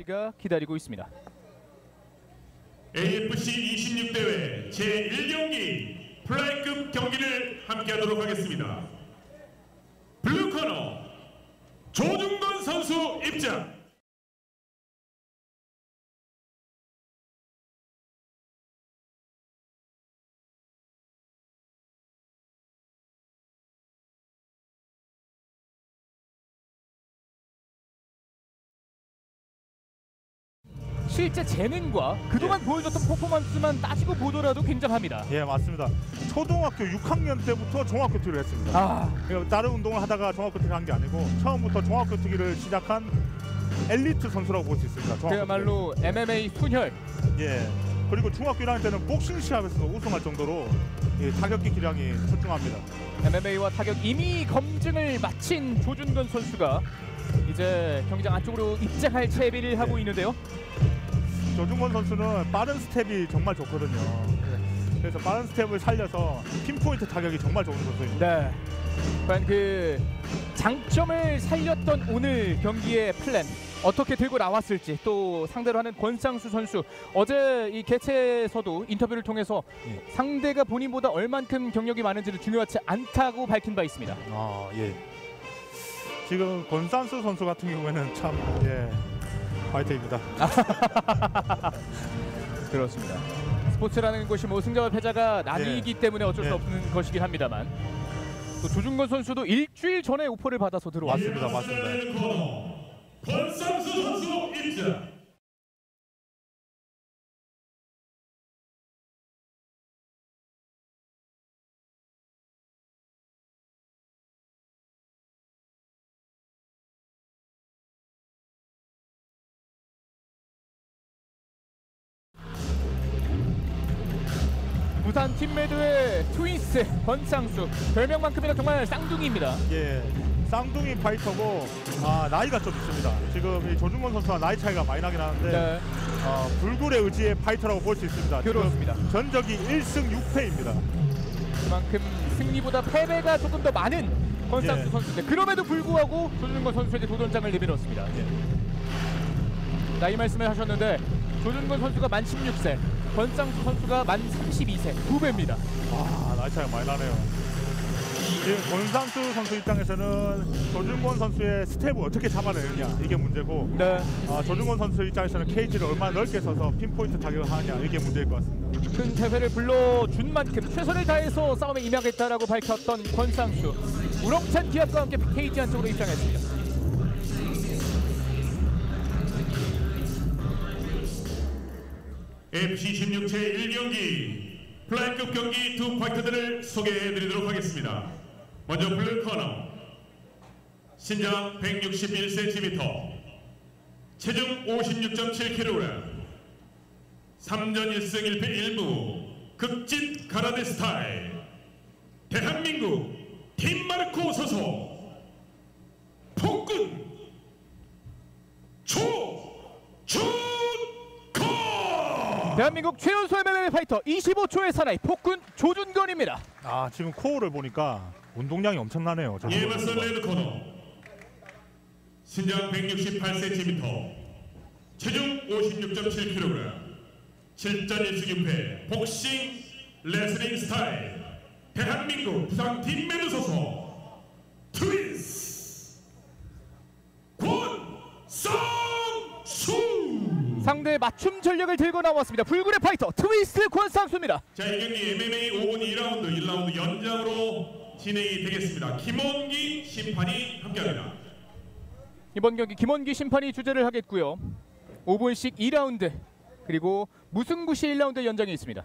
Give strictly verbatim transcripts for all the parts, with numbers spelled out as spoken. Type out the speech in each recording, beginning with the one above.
경기가 기다리고 있습니다. 에이에프씨 이십육 대회 제일 경기 플라이급 경기를 함께하도록 하겠습니다. 블루코너 조중건 선수 입장. 실제 재능과 그동안 예. 보여줬던 퍼포먼스만 따지고 보더라도 굉장합니다. 예, 맞습니다. 초등학교 육 학년 때부터 종합교 투기를 했습니다. 아. 그러니까 다른 운동을 하다가 종합교 투기를 한 게 아니고 처음부터 종합교 투기를 시작한 엘리트 선수라고 볼 수 있습니다. 그야말로 엠엠에이 순혈. 예. 그리고 중학교 일 학년 때는 복싱 시합에서도 우승할 정도로 예, 타격기 기량이 출중합니다. 엠엠에이와 타격 이미 검증을 마친 조준건 선수가 이제 경기장 안쪽으로 입장할 채비를 하고 네. 있는데요. 조준건 선수는 빠른 스텝이 정말 좋거든요. 그래서 빠른 스텝을 살려서 핀포인트 타격이 정말 좋은 선수입니다. 네. 과연 그 장점을 살렸던 오늘 경기의 플랜 어떻게 들고 나왔을지, 또 상대로 하는 권상수 선수 어제 이 개최에서도 인터뷰를 통해서 예. 상대가 본인보다 얼만큼 경력이 많은지를 중요하지 않다고 밝힌 바 있습니다. 아, 예. 지금 권상수 선수 같은 경우에는 참 예. 파이터입니다. 그렇습니다. 스포츠라는 것이 뭐 승자와 패자가 나뉘기 예. 때문에 어쩔 수 예. 없는 것이긴 합니다만, 또 조준건 선수도 일주일 전에 오퍼를 받아서 들어왔습니다. 맞습니다. 맞습니다. 권상수 선수 입장. 부산 팀메드의 트윈스 권상수, 별명만큼이나 정말 쌍둥이입니다. 예, 쌍둥이 파이터고 아, 나이가 좀 있습니다. 지금 이 조준건 선수와 나이 차이가 많이 나긴 하는데 네. 어, 불굴의 의지의 파이터라고 볼 수 있습니다. 그렇습니다. 전적이 일승 육패입니다. 그만큼 승리보다 패배가 조금 더 많은 권상수 예. 선수인데, 그럼에도 불구하고 조준건 선수에게 도전장을 내밀었습니다. 예. 나이 말씀을 하셨는데 조준건 선수가 만 십육 세, 권상수 선수가 만 삼십이 세, 두 배입니다. 와, 나이 차이가 많이 나네요. 지금 권상수 선수 입장에서는 조준건 선수의 스텝을 어떻게 잡아내느냐 이게 문제고, 네. 아, 조준건 선수 입장에서는 케이지를 얼마나 넓게 서서 핀포인트 타격을 하느냐 이게 문제일 것 같습니다. 큰 대회를 불러준 만큼 최선을 다해서 싸움에 임하겠다라고 밝혔던 권상수, 우렁찬 기합과 함께 케이지 안쪽으로 입장했습니다. 에이에프씨 이십육 제일 경기 플라이급 경기 두 파이터들을 소개해드리도록 하겠습니다. 먼저 블루코너 신장 백육십일 센티미터, 체중 오십육 점 칠 킬로그램, 삼 전 일 승 일 패 일 무 극진 가라데 스타일, 대한민국 팀마르코 소속 폭군 조준건. 대한민국 최연소 엠엠에이 파이터 이십오 초의 사나이 폭군 조준건입니다. 아, 지금 코어를 보니까 운동량이 엄청나네요. 이에 맞선 레드코너 신장 백육십팔 센티미터, 체중 오십육 점 칠 킬로그램, 칠 전 일 승 육 패 복싱 레슬링 스타일, 대한민국 부상 팀메드 소속 트윈스 권상수. 상대의 맞춤 전력을 들고 나왔습니다. 불굴의 파이터 트윈스 권상수입니다. 자, 이 경기 엠엠에이 오 분 이 라운드 일 라운드 연장으로 진행이 되겠습니다. 김원기 심판이 함께합니다. 이번 경기 김원기 심판이 주재를 하겠고요. 오 분씩 이 라운드, 그리고 무승부 시 일 라운드 연장이 있습니다.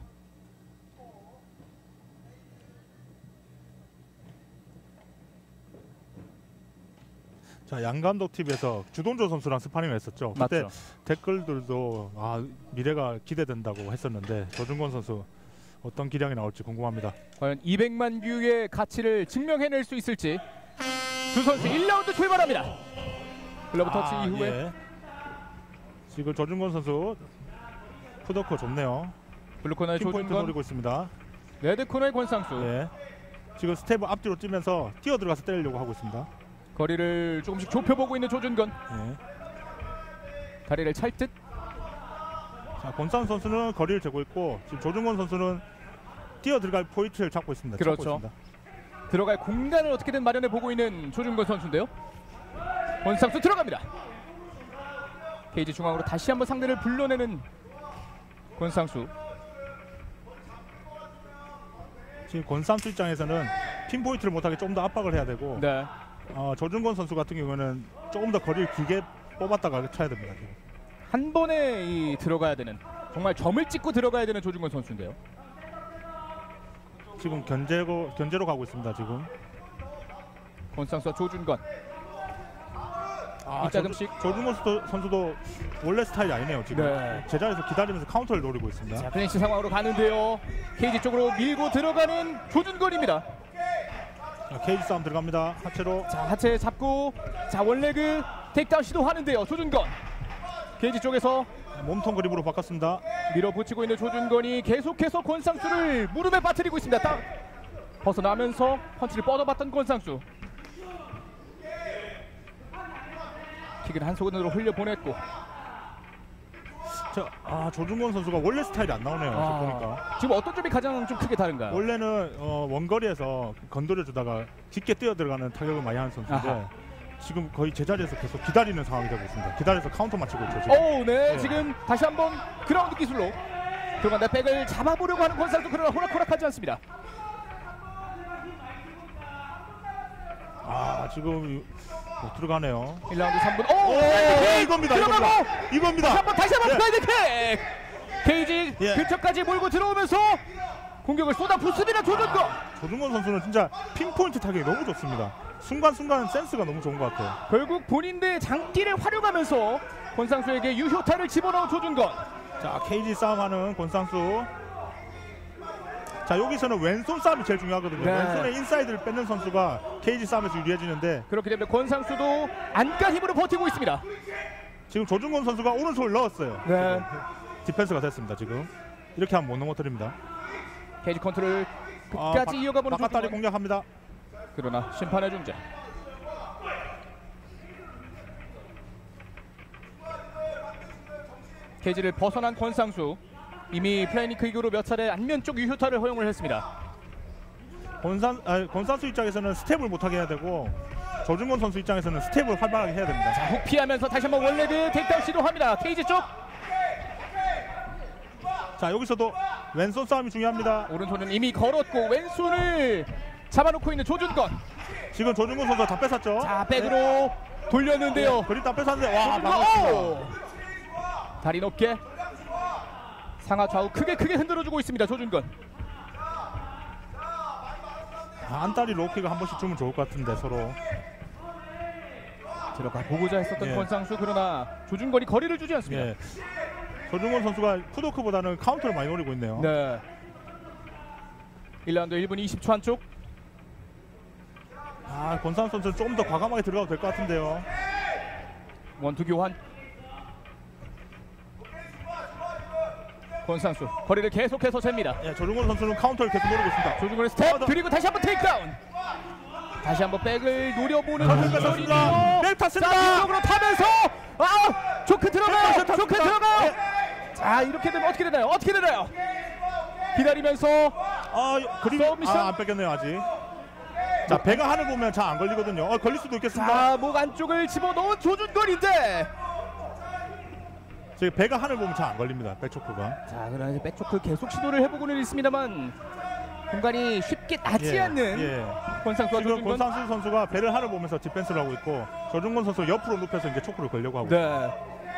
자, 양감독 티비에서 주동조 선수랑 스파링을 했었죠. 그때 맞죠. 댓글들도 아, 미래가 기대된다고 했었는데 조준건 선수 어떤 기량이 나올지 궁금합니다. 과연 이백만 뷰의 가치를 증명해낼 수 있을지. 두 선수 일 라운드 출발합니다. 글러브 터치 아, 이후에 예. 지금 조준건 선수 푸더커 좋네요. 블루코너의 핀포인트 조준건, 노리고 있습니다. 레드코너의 권상수. 예. 지금 스텝을 앞뒤로 뛰면서 뛰어 들어가서 때리려고 하고 있습니다. 거리를 조금씩 좁혀보고 있는 조준건. 예. 다리를 찰 듯. 자, 권상 선수는 거리를 재고 있고 지금 조중권 선수는 뛰어 들어갈 포인트를 잡고 있습니다. 그렇죠. 잡고 있습니다. 들어갈 공간을 어떻게든 마련해 보고 있는 조준권 선수인데요. 권상수 들어갑니다. 케이지 중앙으로 다시 한번 상대를 불러내는 권상수. 지금 권상수 입장에서는 핀 포인트를 못하게 좀 더 압박을 해야 되고 네. 어, 조준권 선수 같은 경우는 조금 더 거리를 길게 뽑았다가 쳐야 됩니다. 지금. 한 번에 이 들어가야 되는, 정말 점을 찍고 들어가야 되는 조준권 선수인데요. 지금 견제로 견제로 가고 있습니다. 지금. 권상수와 조준권. 아, 이따금씩. 조, 조준권 선수도, 선수도 원래 스타일이 아니네요. 지금 네. 제자리에서 기다리면서 카운터를 노리고 있습니다. 자, 클린치 상황으로 가는데요. 케이지 쪽으로 밀고 들어가는 조준권입니다. 자, 케이지 싸움 들어갑니다. 하체로. 자, 하체 잡고, 자, 원레그 테이크다운 시도하는데요. 조준권. 케이지 쪽에서 몸통 그립으로 바꿨습니다. 밀어붙이고 있는 조준권이 계속해서 권상수를 무릎에 빠뜨리고 있습니다. 딱 벗어나면서 펀치를 뻗어봤던 권상수. 킥은 한 손으로 흘려보냈고. 자, 아, 조준권 선수가 원래 스타일이 안 나오네요. 지금 아, 보니까. 지금 어떤 점이 가장 좀 크게 다른가요? 원래는 어, 원거리에서 건드려 주다가 깊게 뛰어 들어가는 타격을 많이 하는 선수인데 아하. 지금 거의 제자리에서 계속 기다리는 상황이 되고 있습니다. 기다려서 카운터 맞추고 있죠. 지금. 오, 네. 네. 지금 다시 한번 그라운드 기술로 들어간다. 백을 잡아보려고 하는 권상수, 그러나 호락호락하지 않습니다. 아, 지금 못 들어가네요. 일 라운드 삼 분. 오, 오, 네, 이겁니다. 들어가고 이겁니다. 이겁니다. 다시 한번 다시 한번 네. 플라이드 킥. 케이지 예. 근처까지 몰고 들어오면서 공격을 쏟아붓습니다. 조준권. 조준권 선수는 진짜 핀포인트 타격이 너무 좋습니다. 순간순간 센스가 너무 좋은 것 같아요. 결국 본인의 장기를 활용하면서 권상수에게 유효타를 집어넣은 조준권. 자, 케이지 싸움하는 권상수. 자, 여기서는 왼손 싸움이 제일 중요하거든요. 네. 왼손에 인사이드를 뺏는 선수가 케이지 싸움에서 유리해지는데 그렇기 때문에 권상수도 안가 힘으로 버티고 있습니다. 지금 조준권 선수가 오른손을 넣었어요. 네. 디펜스가 됐습니다. 지금 이렇게 하면 못 넘어뜨립니다. 케이지 컨트롤 아, 끝까지 바- 이어가보는 바깥다리 조준권. 공략합니다. 그러나 심판의 중재. 케이지를 벗어난 권상수. 이미 플레이니크 이후로 몇 차례 안면 쪽 유효타를 허용을 했습니다. 권산, 아, 권상수 입장에서는 스텝을 못하게 해야 되고 조준권 선수 입장에서는 스텝을 활발하게 해야 됩니다. 자, 훅 피하면서 다시 한번 원레그 테이크다운 시도합니다. 케이지 쪽. 자, 여기서도 왼손 싸움이 중요합니다. 오른손은 이미 걸었고 왼손을 잡아놓고 있는 조준권. 지금 조준권 선수가 다 뺏었죠. 자, 백으로 돌렸는데요. 그리 다 뺏었는데 와, 조준권, 막았습니다. 오! 다리 높게 상하 좌우 크게 크게 흔들어주고 있습니다. 조준권. 아, 안다리 로킥을 한 번씩 주면 좋을 것 같은데 서로. 들어가 보고자 했었던 예. 권상수, 그러나 조준권이 거리를 주지 않습니다. 예. 조준권 선수가 푸도크보다는 카운터를 많이 노리고 있네요. 네. 일 라운드 일 분 이십 초 안쪽. 아, 권상수 선수는 조금 더 과감하게 들어가도 될 것 같은데요. 원투 교환. 권상수 거리를 계속해서 잽니다. 예, 조준권 선수는 카운터를 계속 노리고 있습니다. 조준권의 스텝, 어, 나- 그리고 다시 한번 테이크다운. 다시 한번 백을 노려보는 뺏었습니다. 조준권. 백 탔습니다. 자, 뒤쪽으로 타면서 아, 조크 들어가요. 백 조크 탔습니다. 들어가요. 자, 이렇게 되면 어떻게 되나요? 어떻게 되나요? 기다리면서 아, 그림 서브미션. 아, 안 뺏겼네요 아직. 자, 배가 하늘 보면 잘 안 걸리거든요. 어, 걸릴 수도 있겠습니다. 자, 목 안쪽을 집어넣은 조준권인데. 지금 배가 하늘 보면 잘 안 걸립니다. 백초크가. 자, 그러나 이제 백초크 계속 시도를 해보고는 있습니다만 공간이 쉽게 나지 예, 않는 예. 권상수와 지금 조준권. 권상수 선수가 배를 하늘 보면서 디펜스를 하고 있고 조준권 선수 옆으로 눕혀서 이제 초크를 걸려고 하고. 네.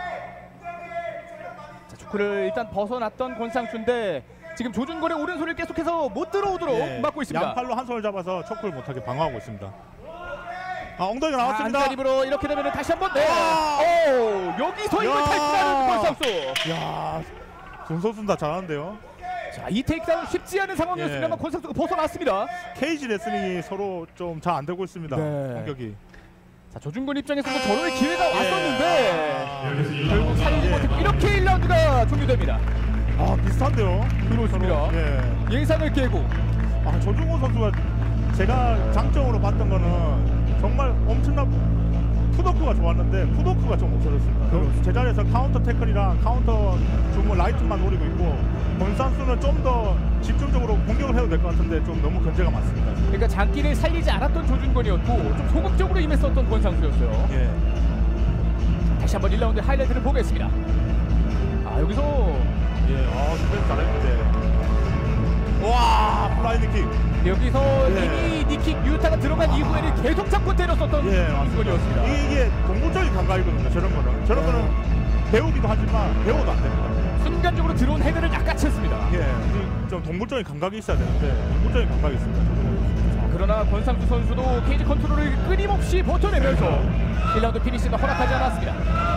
자, 초크를 일단 벗어났던 권상수인데 지금 조준권의 오른손을 계속해서 못 들어오도록 예, 막고 있습니다. 양팔로 한 손을 잡아서 초크를 못하게 방어하고 있습니다. 아, 엉덩이가 자, 나왔습니다. 안자립으로 이렇게 되면 다시 한번 네. 아! 오, 여기서 이걸 야! 탈출하는 권상수. 야, 전 선수는 다 잘하는데요. 자, 이 테이크다운 쉽지 않은 상황이었습니다만 예. 권상수가 벗어났습니다. 케이지 레슬링이 서로 좀 잘 안 되고 있습니다. 네. 공격이. 자, 조준권 입장에서도 저런 기회가 왔었는데 예. 결국 살리지 못했고 이렇게 일 라운드가 종료됩니다. 아, 비슷한데요. 그렇습니다. 예. 예상을 깨고. 아, 조준권 선수가 제가 장점으로 봤던 거는 정말 엄청난 푸도크가 좋았는데 푸도크가 좀 없어졌습니다. 그렇죠. 제자리에서 카운터 태클이랑 카운터 주문 라이트만 노리고 있고 권산수는 좀 더 집중적으로 공격을 해도 될 것 같은데 좀 너무 견제가 많습니다. 그러니까 장기를 살리지 않았던 조준권이었고 좀 소극적으로 임했었던 권상수였어요. 예. 다시 한번 일 라운드 하이라이트를 보겠습니다. 아 여기서 예. 아, 스페이스 잘했는데. 와, 플라이 니킥. 여기서 예. 이미 니킥 유타가 들어간 이후에는 계속 잡고 때렸었던 예, 맞습니다. 조준권이었습니다. 이게, 이게 동물적인 감각이거든요. 저런 거는. 저런 네. 거는 배우기도 하지만 배워도 안 됩니다. 순간적으로 들어온 헤드를 낚아챘습니다. 예. 이좀 동물적인 감각이 있어야 되는데 동물적인 감각이 있습니다. 그러나 권상수 선수도 케이지 컨트롤을 끊임없이 버텨내면서 일 라운드 피니시가 허락하지 않았습니다.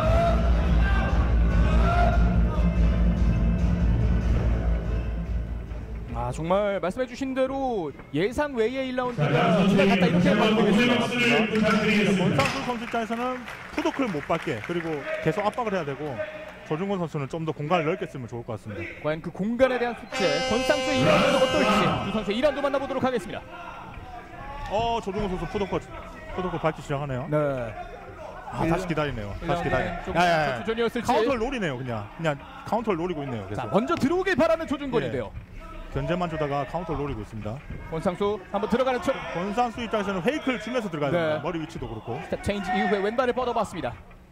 아 정말 말씀해주신 대로 예상 외의 일 라운드가 지나갔다 이렇게 봐도 되겠습니다. 권상수 선수 입장에서는 푸도크를 못 받게 그리고 계속 압박을 해야 되고 조준권 선수는 좀 더 공간을 넓게 쓰면 좋을 것 같습니다. 과연 그 공간에 대한 숙제 권상수의 이 라운드는 어떨지 두 선수의 이 라운드 만나보도록 하겠습니다. 어 조준권 선수 푸도크 푸도크 밟기 시작하네요. 네. 아, 다시 기다리네요. 다시 기다려. 좀 야, 야, 야. 조준이었을지. 카운터를 노리네요. 그냥 그냥 카운터를 노리고 있네요. 계속. 자 먼저 들어오길 바라는 조준권인데요. 견제만 주다가 카운터를 노리고 있습니다. 권상수 한번 들어가는 척. 권상수 입장에서는 페이크를 주면서 들어가야 네. 됩니다. 머리 위치도 그렇고. 스텝 체인지 이후에 왼발을 뻗어봤습니다.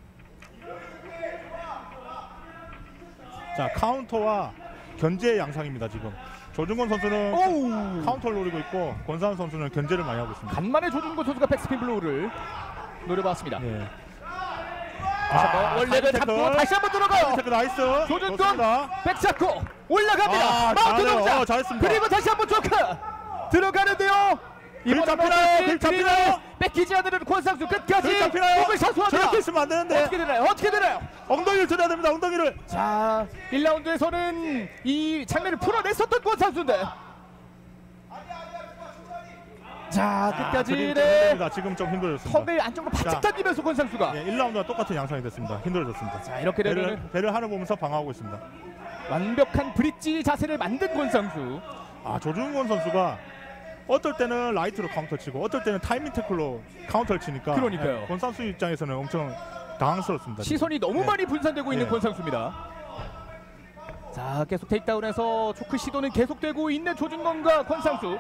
자 카운터와 견제의 양상입니다. 지금 조준권 선수는 오우. 카운터를 노리고 있고 권상수 선수는 견제를 많이 하고 있습니다. 간만에 조준권 선수가 백스핀 블로우를 노려봤습니다. 예. 다시 한번 원래를 잡고 다시 한번 들어가요. 태클 나이스. 조준권 좋습니다. 백 잡고 올라갑니다. 아, 마운트 잘해요. 동작. 어, 잘했습니다. 그리고 다시 한번 조크 들어가는데요. 길 잡히나요? 길 잡히나요? 뺏기지 않는 권상수 끝까지 길 잡히나요? 공을 사수합니다. 저렇게 있으면 안 되는데. 어떻게 되나요? 어떻게 되나요? 엉덩이를 들어야 됩니다. 엉덩이를. 자 일 라운드에서는 이 장면을 풀어냈었던 권상수인데 자 끝까지 그림 좀 네. 힘듭니다. 지금 좀 힘들어졌습니다. 턱을 안쪽으로 바짝 자. 당기면서 권상수가 예, 일 라운드와 똑같은 양상이 됐습니다. 힘들어졌습니다. 자 이렇게 되면 배를, 배를 하늘 보면서 방어하고 있습니다. 완벽한 브릿지 자세를 만든 권상수. 아 조준권 선수가 어떨 때는 라이트로 카운터 치고 어떨 때는 타이밍 태클로 카운터를 치니까 그러니까요. 예, 권상수 입장에서는 엄청 당황스럽습니다. 시선이 지금. 너무 예. 많이 분산되고 있는 예. 권상수입니다. 자 계속 테이크다운에서 초크 시도는 계속되고 있는 조준권과 권상수.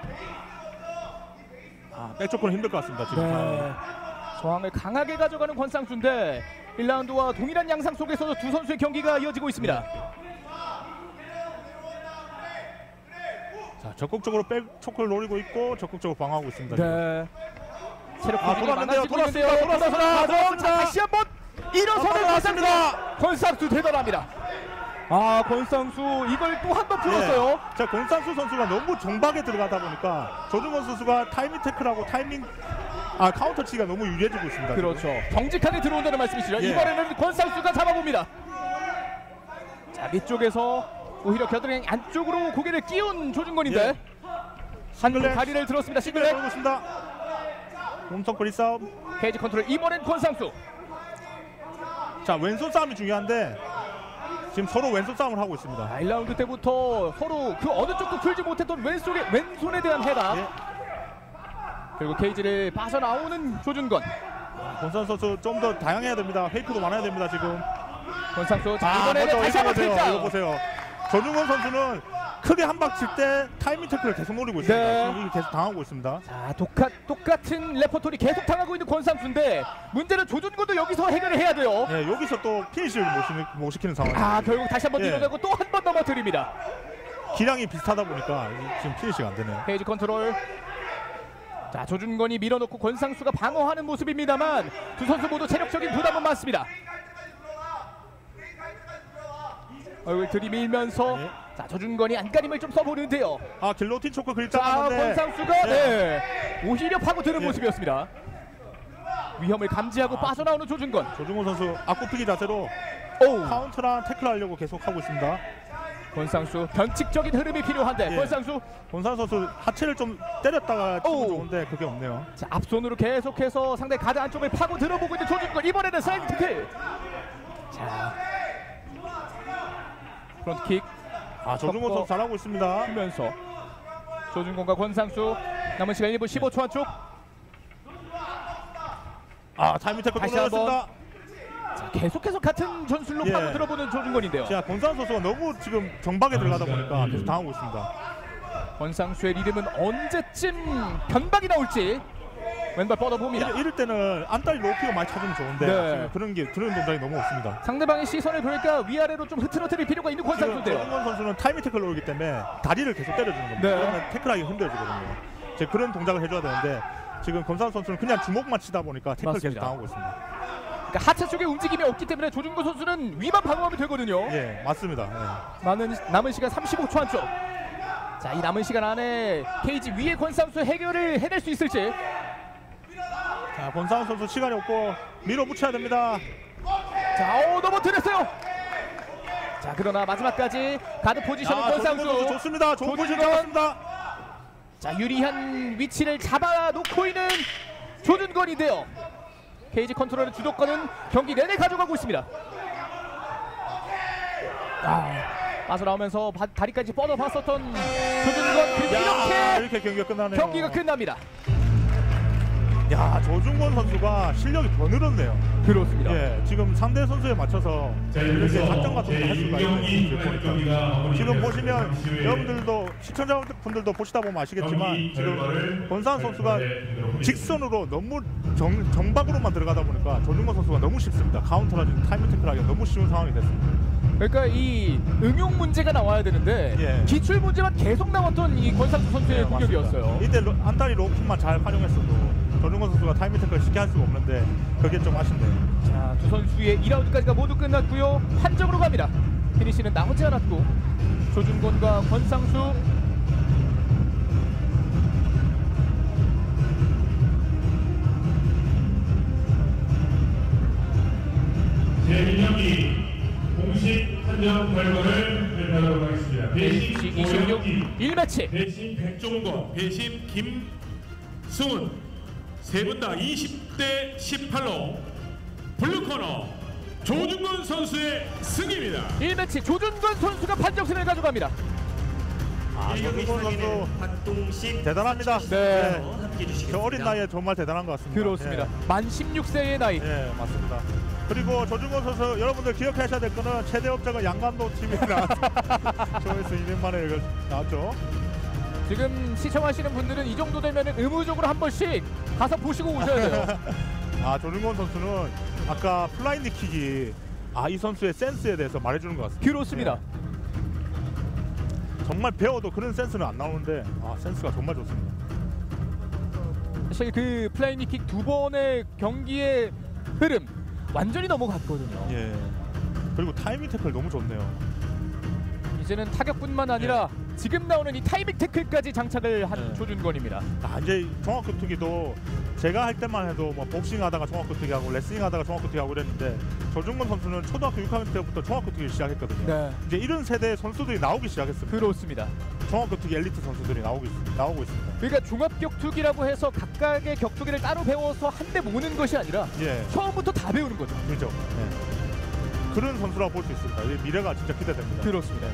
아, 백조건은 힘들 것 같습니다. 지금. 네. 저항을 강하게 가져가는 권상수인데 일 라운드와 동일한 양상 속에서 두 선수의 경기가 이어지고 있습니다. 자, 적극적으로 백 초크를 노리고 있고 적극적으로 방어하고 있습니다. 지금. 네. 체력 아, 부진이 돌았는데요. 많아지고 돌았습니다. 있는데요. 돌았습니다. 돌아서 자, 다시 한번 일어서는 권상수. 권상수 대단합니다. 아 권상수 이걸 또 한 번 풀었어요. 예. 자, 권상수 선수가 너무 정박에 들어가다 보니까 조준권 선수가 타이밍 태클하고 타이밍 아 카운터 치기가 너무 유리해지고 있습니다. 그렇죠. 지금. 정직하게 들어온다는 말씀이시죠. 예. 이번에는 권상수가 잡아봅니다. 자 밑쪽에서 오히려 겨드랑이 안쪽으로 고개를 끼운 조준권인데 예. 한쪽 싱글렉. 다리를 들었습니다. 네, 싱글렉 보고 있습니다. 몸통 거리 싸움. 케이지 컨트롤 이번엔 권상수. 자, 왼손 싸움이 중요한데 지금 서로 왼손 싸움을 하고 있습니다. 아, 일 라운드 때부터 서로 그 어느 쪽도 풀지 못했던 왼쪽에 왼손에 대한 해답. 예. 그리고 케이지를 빠져나오는 조준권. 권상수 선수 좀 더 다양해야 됩니다. 페이크도 많아야 됩니다. 지금. 권상수 자 아, 이번에는 먼저 다시 한번 이거 보세요. 택장. 이거 보세요. 조준권 선수는 크게 한 박 칠 때 타이밍 태클을 계속 노리고 있습니다. 네. 지금 이게 계속 당하고 있습니다. 자 똑같, 똑같은 레퍼토리 계속 당하고 있는 권상수인데 문제는 조준권도 여기서 해결을 해야 돼요. 예, 여기서 또 피니시를 못, 시는, 못 시키는 상황입니다. 아 결국 다시 한번 예. 밀어내고 또 한 번 넘어뜨립니다. 기량이 비슷하다 보니까 지금 피니시가 안 되네요. 페이지 컨트롤. 자 조준권이 밀어놓고 권상수가 방어하는 모습입니다만 두 선수 모두 체력적인 부담은 많습니다. 얼굴 들이밀면서 네. 자 조준권이 안간힘을 좀 써보는데요. 아, 길로틴 초크 그립 자 잡았는데 권상수가 예. 네. 오히려 파고드는 예. 모습이었습니다. 위험을 감지하고 빠져나오는 조준권. 조준권 선수 앞굽히기 자세로 오 카운터랑 태클 하려고 계속 하고 있습니다. 권상수 변칙적인 흐름이 필요한데 예. 권상수 권상수 선수 하체를 좀 때렸다가 치면 오. 좋은데 그게 없네요. 자 앞손으로 계속해서 상대 가드 안쪽을 파고 들어보고 있는 조준권. 이번에는 사이드 태클. 자 프론트킥 아, 조준권 섞어. 선수 잘하고 있습니다. 하면서 조준권과 권상수 남은 시간 일 분 십오 초 안쪽. 아 타이밍 태클 다시 끊어냈습니다. 자, 계속해서 같은 전술로 예. 파고 들어보는 조준권인데요. 자 권상 선수가 너무 지금 정박에 들어가다 보니까 계속 당하고 있습니다. 권상수의 리듬은 언제쯤 변박이 나올지 왼발 뻗어봅니다. 이럴, 이럴 때는 안달이 로피가 많이 찾으면 좋은데 네. 지금 그런 게 그런 동작이 너무 없습니다. 상대방의 시선을 보니까 위아래로 좀 흐트러뜨릴 필요가 있는 지금 권상수인데요. 조준권 선수는 타이밍 태클로 오기 때문에 다리를 계속 때려주는 겁니다. 네. 그러면 태클하기 힘들어지거든요. 이제 그런 동작을 해줘야 되는데 지금 권상 선수는 그냥 주먹만 치다 보니까 태클 계속 맞습니다. 당하고 있습니다. 그러니까 하체 쪽에 움직임이 없기 때문에 조준권 선수는 위만 방어하면 되거든요. 예, 맞습니다. 예. 남은, 남은 시간 삼십오 초 안쪽. 자, 이 남은 시간 안에 케이지 위의 권상수 해결을 해낼 수 있을지. 자, 권상 선수 시간이 없고 밀어붙여야 됩니다. 자, 오, 넘어뜨렸어요. 자, 그러나 마지막까지 가드 포지션은 아, 조준권 선수 권상수. 좋습니다. 좋은 포지션 조준권. 잡았습니다. 자, 유리한 위치를 잡아놓고 있는 조준권인데요. 케이지 컨트롤의 주도권은 경기 내내 가져가고 있습니다. 아, 빠져나오면서 바, 다리까지 뻗어봤었던 조준권. 그리고 야, 이렇게 이렇게 경기가 끝나네요. 경기가 끝납니다. 야, 조준권 선수가 실력이 더 늘었네요. 그렇습니다. 예, 지금 상대 선수에 맞춰서 이렇게 작전 같은 거 할 수가 있네요. 지금 보시면 여러분들도 시청자분들도 보시다 보면 아시겠지만 지금 권상 선수가 직선으로 너무 정, 정박으로만 들어가다 보니까 조준권 선수가 너무 쉽습니다. 카운터라든지 타이밍 태클하기가 너무 쉬운 상황이 됐습니다. 그러니까 이 응용 문제가 나와야 되는데 예. 기출 문제만 계속 나왔던 이 권상수 선수의 네, 공격이었어요. 맞습니다. 이때 로, 안다리 로킹만 잘 활용했어도 조준권 선수가 타이밍 태클을 쉽게 할 수가 없는데 그게 좀 아쉽네요. 자, 두 선수의 이 라운드까지가 모두 끝났고요. 판정으로 갑니다. 피니시는 나오지 않았고 조준권과 권상수. 제 경기 공식 판정 결과를 발표하도록 하겠습니다. 배심 이십육 오영기, 일 매치. 배심 백종권, 배심 김승훈 세 분 다 이십 대 십팔 로 블루코너 조준권 선수의 승리입니다. 일 매치 조준권 선수가 판정승을 가져갑니다. 아, 조준권 선수 박동식 대단합니다. 네. 함께 해주시겠습니다. 저 어린 나이에 정말 대단한 것 같습니다. 그렇습니다. 만 십육 세의 나이. 예, 예, 맞습니다. 그리고 조준권 선수 여러분들 기억하셔야 될 거는 최대 업적은 양감도 티비에 나왔죠. 조회수 이백만 회 나왔죠. 지금 시청하시는 분들은 이 정도 되면 의무적으로 한 번씩 가서 보시고 오셔야 돼요. 아, 조준권 선수는 아까 플라잉 니킥이 아, 이 선수의 센스에 대해서 말해주는 것 같습니다. 그렇습니다. 예. 정말 배워도 그런 센스는 안 나오는데 아, 센스가 정말 좋습니다. 사실 그 플라이니킥 두 번의 경기의 흐름 완전히 넘어갔거든요. 예. 그리고 타이밍 태클 너무 좋네요. 이제는 타격뿐만 아니라 지금 나오는 이 타이밍 태클까지 장착을 한 네. 조준권입니다. 아, 이제 종합격투기도 제가 할 때만 해도 뭐 복싱 하다가 종합격투기 하고 레슬링 하다가 종합격투기 하고 그랬는데 조준권 선수는 초등학교 육 학년 때부터 종합격투기를 시작했거든요. 네, 이제 이런 세대의 선수들이 나오기 시작했습니다. 그렇습니다. 종합격투기 엘리트 선수들이 나오고, 있, 나오고 있습니다. 그러니까 종합격투기라고 해서 각각의 격투기를 따로 배워서 한 대 모으는 것이 아니라 예, 처음부터 다 배우는 거죠. 그렇죠. 예. 그런 선수라고 볼 수 있습니다. 이 미래가 진짜 기대됩니다. 그렇습니다.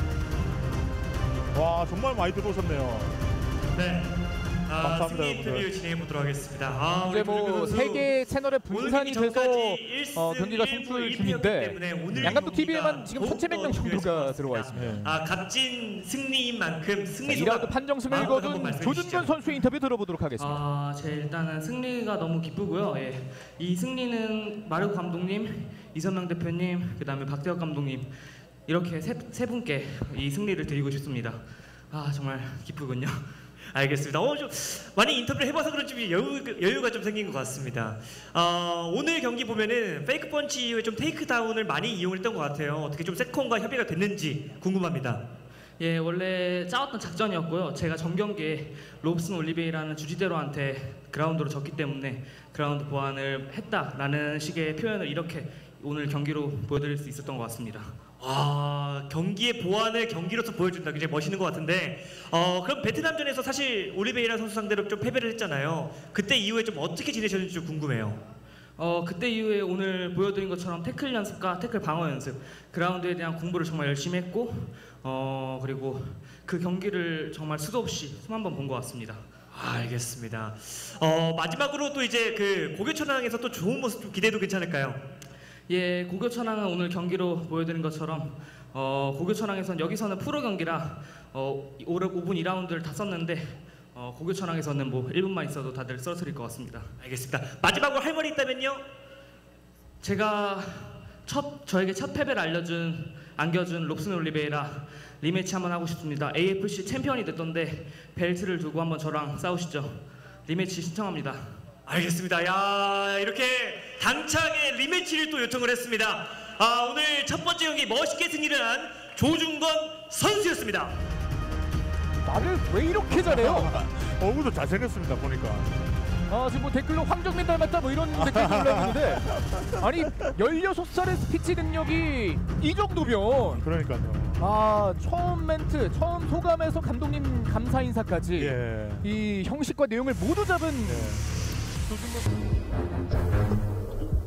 와, 정말 많이 들어오셨네요. 네. 아, 감사합니다, 승리 여러분들. 인터뷰 진행해 보도록 하겠습니다. 아, 이제 우리 뭐 조준권 선수 세 개 채널에 분산이 오늘 돼서 경기까지 일 승 어, 경기가 일 무 송출 일 중인데 패였기 때문에 오늘 양감독 경기가 티비에만 지금 천칠백 명 더욱더 정도가 중요해질 것 들어와 같습니다. 있습니다. 예. 아, 값진 승리인 만큼 승리 이 라운드 소감 판정승을 마음껏 한번 거둔 말씀해 조준권 주시죠. 선수의 인터뷰 들어보도록 하겠습니다. 아, 제 일단은 승리가 너무 기쁘고요. 예. 이 승리는 마르코 감독님, 이선명 대표님, 그다음에 박대혁 감독님 이렇게 세, 세 분께 이 승리를 드리고 싶습니다. 아, 정말 기쁘군요. 알겠습니다. 어, 좀 많이 인터뷰를 해봐서 그런지 여유, 여유가 좀 생긴 것 같습니다. 어, 오늘 경기 보면은 페이크 펀치 이후에 좀 테이크다운을 많이 이용했던 것 같아요. 어떻게 좀 세컨과 협의가 됐는지 궁금합니다. 예, 원래 짜왔던 작전이었고요. 제가 전경기에 롭슨 올리베이라는 주지대로한테 그라운드로 졌기 때문에 그라운드 보완을 했다라는 식의 표현을 이렇게 오늘 경기로 보여드릴 수 있었던 것 같습니다. 아, 경기의 보완을 경기로서 보여준다. 굉장히 멋있는 것 같은데 어, 그럼 베트남전에서 사실 올리베이라 선수 상대로 좀 패배를 했잖아요. 그때 이후에 좀 어떻게 지내셨는지 좀 궁금해요. 어, 그때 이후에 오늘 보여드린 것처럼 태클 연습과 태클 방어 연습, 그라운드에 대한 공부를 정말 열심히 했고 어, 그리고 그 경기를 정말 수도 없이 수만 번 본 것 같습니다. 아, 알겠습니다. 어, 마지막으로 또 이제 그 고교천왕에서 또 좋은 모습 좀 기대도 괜찮을까요? 예, 고교천왕은 오늘 경기로 보여드린 것처럼 어, 고교천왕에서는 여기서는 프로 경기라 어, 오 분 이 라운드를 다 썼는데 어, 고교천왕에서는 뭐 일 분만 있어도 다들 쓰러뜨릴 것 같습니다. 알겠습니다. 마지막으로 할 말이 있다면요? 제가 첫 저에게 첫 패배를 알려준 안겨준 롭슨 올리베이라 리매치 한번 하고 싶습니다. 에이에프씨 챔피언이 됐던데 벨트를 두고 한번 저랑 싸우시죠. 리매치 신청합니다. 알겠습니다. 야, 이렇게 당차게 리매치를 또 요청을 했습니다. 아, 오늘 첫 번째 경기 멋있게 승리를 한 조중건 선수였습니다. 말을 왜 이렇게 잘해요? 얼굴도 잘생겼습니다 보니까. 아, 지금 뭐 댓글로 황정민 닮았다 뭐 이런 댓글이 올라오는데 아니 열여섯 살의 스피치 능력이 이 정도면 그러니까요. 아, 처음 멘트, 처음 소감에서 감독님 감사 인사까지 예. 이 형식과 내용을 모두 잡은 예. 조승건